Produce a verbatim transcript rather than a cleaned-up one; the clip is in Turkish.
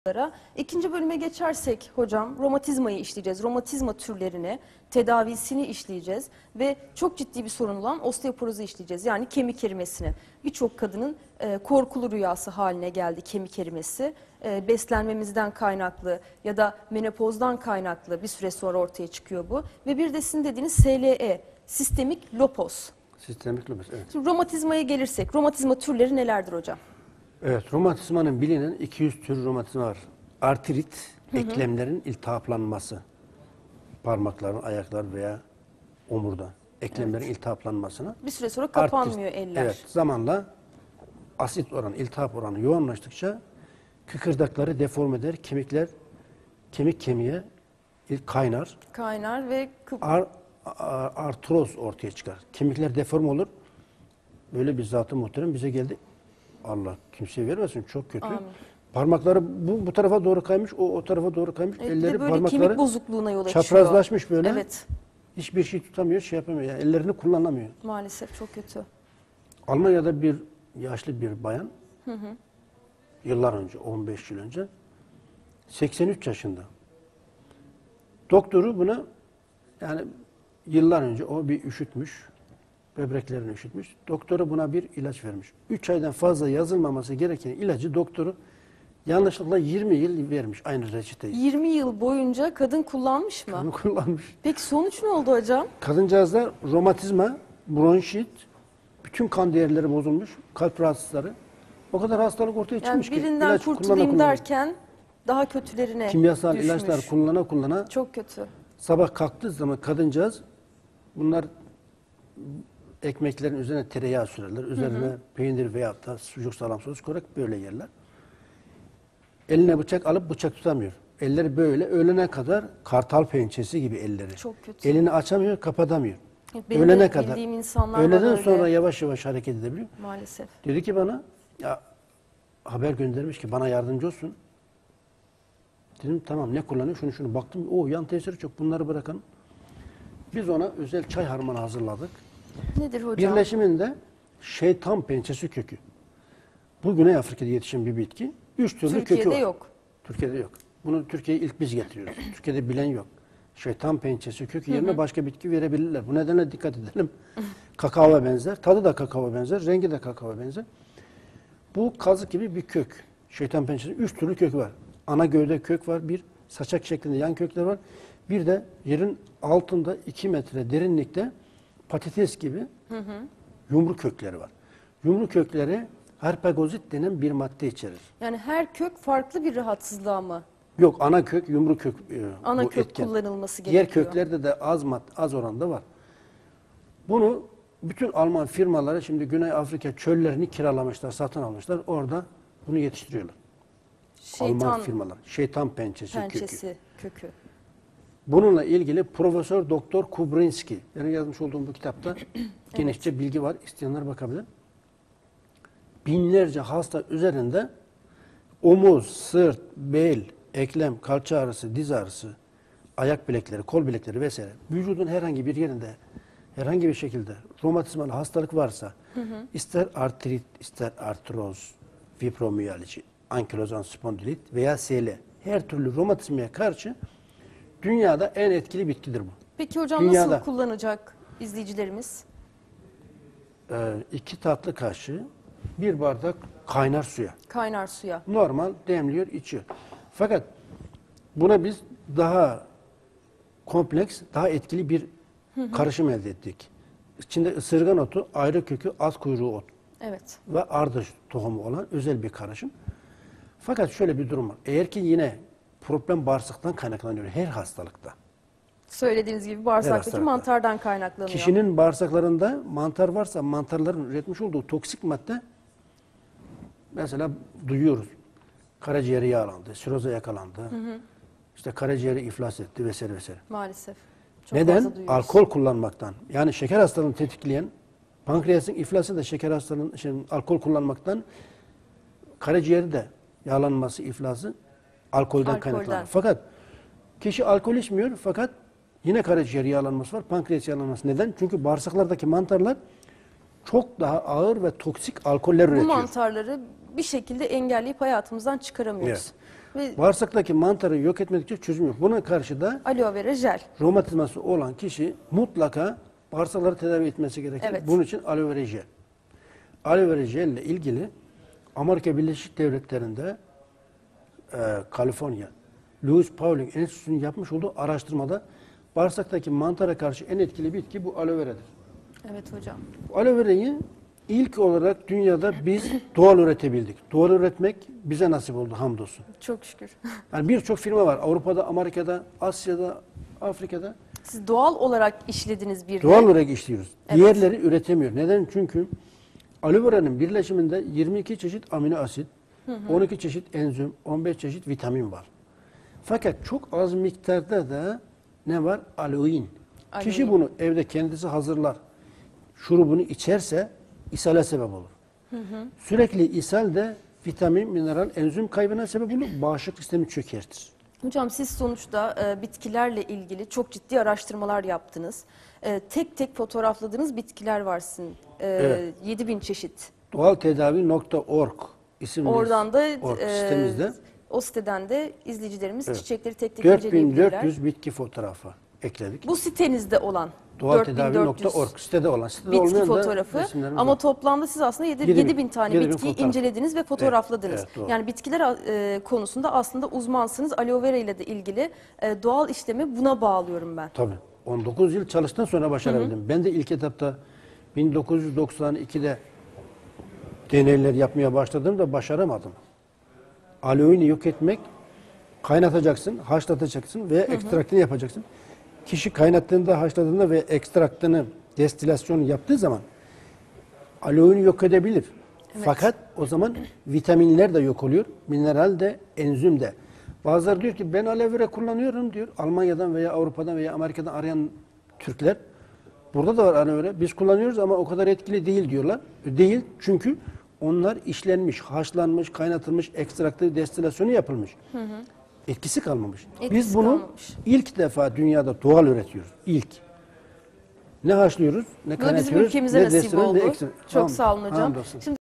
İkinci bölüme geçersek hocam romatizmayı işleyeceğiz. Romatizma türlerini, tedavisini işleyeceğiz ve çok ciddi bir sorun olan osteoporozu işleyeceğiz. Yani kemik erimesini. Birçok kadının e, korkulu rüyası haline geldi kemik erimesi. E, beslenmemizden kaynaklı ya da menopozdan kaynaklı bir süre sonra ortaya çıkıyor bu. Ve bir de sizin dediğiniz S L E, sistemik lupus. Sistemik lupus, evet. Şimdi romatizmaya gelirsek, romatizma türleri nelerdir hocam? Evet, romatizmanın bilinen iki yüz tür romatizma var. Artrit, hı hı. eklemlerin iltihaplanması. Parmakların, ayaklar veya omurda. Eklemlerin evet. iltihaplanmasına. Bir süre sonra kapanmıyor artrit, eller. Evet, zamanla asit oranı, iltihap oranı yoğunlaştıkça kıkırdakları deforme eder, kemikler, kemik kemiğe kaynar. Kaynar ve... Ar, ar, artroz ortaya çıkar. Kemikler deforme olur. Böyle bir Zat-ı Muhterem bize geldi. Allah kimseye vermesin, çok kötü. Amin. Parmakları bu, bu tarafa doğru kaymış, o o tarafa doğru kaymış. Evet, elleri böyle parmakları kemik bozukluğuna yol açıyor. Çaprazlaşmış böyle. Evet. Hiçbir şey tutamıyor, şey yapamıyor. Yani ellerini kullanamıyor. Maalesef çok kötü. Almanya'da bir yaşlı bir bayan, hı hı. yıllar önce, on beş yıl önce, seksen üç yaşında. Doktoru buna, yani yıllar önce o bir üşütmüş, böbreklerini üşütmüş. Doktoru buna bir ilaç vermiş. üç aydan fazla yazılmaması gereken ilacı doktoru yanlışlıkla yirmi yıl vermiş aynı reçeteyi. yirmi yıl boyunca kadın kullanmış mı? Kadın kullanmış. Peki sonuç ne oldu hocam? Kadıncağızda romatizma, bronşit, bütün kan değerleri bozulmuş, kalp rahatsızları. O kadar hastalık ortaya yani çıkmış ki. Birinden ilaç kurtulayım kullana, derken daha kötülerine kimyasal düşmüş. ilaçlar kullana kullana. Çok kötü. Sabah kalktığı zaman kadıncağız, bunlar ekmeklerin üzerine tereyağı sürerler. Üzerine hı hı. peynir veya da sucuk salam sos koyarak böyle yerler. Eline bıçak alıp bıçak tutamıyor. Elleri böyle öğlene kadar kartal pençesi gibi elleri. Çok kötü. Elini açamıyor, kapatamıyor. Benim öğlene de kadar. bildiğim insanlar Öğleden var öyle. sonra yavaş yavaş hareket edebiliyor. Maalesef. Dedi ki bana, ya haber göndermiş ki bana yardımcı olsun. Dedim tamam, ne kullanıyor? Şunu şunu baktım. O yan tesiri çok, bunları bırakın. Biz ona özel çay harmanı hazırladık. Nedir hocam? Birleşiminde şeytan pençesi kökü. Bu Güney Afrika'da yetişen bir bitki. Üç türlü Türkiye'de kökü var. yok. Türkiye'de yok. Bunu Türkiye'ye ilk biz getiriyoruz. Türkiye'de bilen yok. Şeytan pençesi kökü yerine hı hı. başka bitki verebilirler. Bu nedenle dikkat edelim. Kakao benzer. Tadı da kakao benzer. Rengi de kakao benzer. Bu kazık gibi bir kök. Şeytan pençesi. Üç türlü kökü var. Ana gövde kök var. Bir saçak şeklinde yan kökler var. Bir de yerin altında iki metre derinlikte patates gibi hı hı. yumru kökleri var. Yumru kökleri harpagozit denen bir madde içerir. Yani her kök farklı bir rahatsızlığa mı? Yok, ana kök, yumru kök e, ana bu kök etken. kullanılması gerekiyor. Diğer köklerde de az mad, az oranda var. Bunu bütün Alman firmaları şimdi Güney Afrika çöllerini kiralamışlar, satın almışlar. Orada bunu yetiştiriyorlar. Şeytan, Alman firmalar. Şeytan pençesi, pençesi kökü. kökü. Bununla ilgili Profesör Doktor Kubrinski, benim yazmış olduğum bu kitapta genişçe evet. bilgi var. İsteyenler bakabilir. Binlerce hasta üzerinde omuz, sırt, bel, eklem, kalça ağrısı, diz ağrısı, ayak bilekleri, kol bilekleri vesaire. Vücudun herhangi bir yerinde herhangi bir şekilde romatizmalı hastalık varsa hı hı. ister artrit, ister artroz, fibromiyalji, ankilozan spondilit veya S L E, her türlü romatizmaya karşı dünyada en etkili bitkidir bu. Peki hocam dünyada, nasıl kullanacak izleyicilerimiz? E, iki tatlı kaşığı bir bardak kaynar suya. Kaynar suya. Normal demliyor, içiyor. Fakat buna biz daha kompleks, daha etkili bir hı hı. karışım elde ettik. İçinde ısırgan otu, ayrı kökü, az kuyruğu ot evet. ve ardış tohumu olan özel bir karışım. Fakat şöyle bir durum var. Eğer ki yine problem bağırsaktan kaynaklanıyor her hastalıkta. Söylediğiniz gibi bağırsaktaki mantardan kaynaklanıyor. Kişinin bağırsaklarında mantar varsa mantarların üretmiş olduğu toksik madde, mesela duyuyoruz. Karaciğeri yağlandı, siroza yakalandı. Hı hı. İşte karaciğeri iflas etti vesaire vesaire. Maalesef. Çok neden? Alkol kullanmaktan. Yani şeker hastalığını tetikleyen, pankreasın iflası da şeker hastalığının, şey, alkol kullanmaktan, karaciğeri de yağlanması, iflası alkolden, alkolden. kaynaklanıyor. Fakat kişi alkol içmiyor fakat yine karaciğer yağlanması var, pankreas yağlanması. Neden? Çünkü bağırsaklardaki mantarlar çok daha ağır ve toksik alkoller üretiyor. Bu mantarları bir şekilde engelleyip hayatımızdan çıkaramıyoruz. Evet. Ve Bağırsaktaki mantarı yok etmedikçe çözüm yok. Buna karşı da aloe vera jel. romatizması olan kişi mutlaka bağırsakları tedavi etmesi gerekir. Evet. Bunun için aloe vera jel. Aloe vera jel ile ilgili Amerika Birleşik Devletleri'nde e, Kaliforniya, Louis Pauling Enstitüsü'nün yapmış olduğu araştırmada bağırsaktaki mantara karşı en etkili bitki bu aloe veradır. Evet hocam. Bu aloe verayı ilk olarak dünyada biz doğal üretebildik. Doğal üretmek bize nasip oldu hamdolsun. Çok şükür. Yani birçok firma var. Avrupa'da, Amerika'da, Asya'da, Afrika'da. Siz doğal olarak işlediniz bir de. Doğal olarak işliyoruz. Evet. Diğerleri üretemiyor. Neden? Çünkü aloe vera'nın birleşiminde yirmi iki çeşit amino asit, hı hı. on iki çeşit enzim, on beş çeşit vitamin var. Fakat çok az miktarda da ne var? Aloin. Aloin. Kişi bunu evde kendisi hazırlar. Şurubunu içerse ishale sebep olur. Hı hı. Sürekli ishal de vitamin, mineral, enzim kaybına sebep olur. Bağışıklık sistemi çökertir. Hocam siz sonuçta e, bitkilerle ilgili çok ciddi araştırmalar yaptınız. E, tek tek fotoğrafladığınız bitkiler var sizin. E, Evet. yedi bin çeşit. doğaltedavi nokta org isimli Oradan da org e, sitemizde o siteden de izleyicilerimiz Evet. çiçekleri tek tek dört bin inceleyebilirler. dört yüz bitki fotoğrafı ekledik. Bu sitenizde olan doğaltedavi nokta org sitede olan. Sitede olmayan bitki da fotoğrafı resimlerimiz ama var. toplamda siz aslında Yedi bin- yedi bin tane yedi bin bitkiyi fotoğraf. incelediniz ve fotoğrafladınız. Evet, evet, doğru. Yani bitkiler e, konusunda aslında uzmansınız. Aloe vera ile de ilgili e, doğal işlemi buna bağlıyorum ben. Tabii. on dokuz yıl çalıştıktan sonra başarabildim. Hı hı. Ben de ilk etapta bin dokuz yüz doksan ikide deneyler yapmaya başladığımda başaramadım. Aloe'ni yok etmek, kaynatacaksın, haşlatacaksın ve ekstraktını yapacaksın. Kişi kaynattığında, haşladığında ve ekstraktını, destilasyonu yaptığı zaman aloe'ni yok edebilir. Evet. Fakat o zaman vitaminler de yok oluyor, mineral de, enzim de. Bazıları diyor ki ben aloe vera kullanıyorum diyor. Almanya'dan veya Avrupa'dan veya Amerika'dan arayan Türkler. Burada da var aloe vera. Biz kullanıyoruz ama o kadar etkili değil diyorlar. Değil çünkü onlar işlenmiş, haşlanmış, kaynatılmış, ekstraktı, destilasyonu yapılmış. Hı hı. Etkisi kalmamış. Etkisi Biz bunu kalmamış. ilk defa dünyada doğal üretiyoruz. İlk. Ne haşlıyoruz, ne Bu da kaynatıyoruz, bizim ülkemize ne nasip destilasyon, oldu. ne ekstra. Çok sağ olun hocam. Hamdolsun. Şimdi